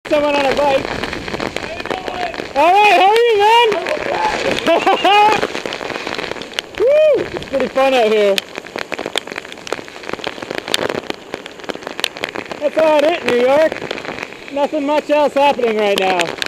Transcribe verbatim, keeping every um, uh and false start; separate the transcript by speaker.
Speaker 1: someone on a bike. Alright, how are you, man? Woo! It's pretty fun out here. That's about it, New York. Nothing much else happening right now.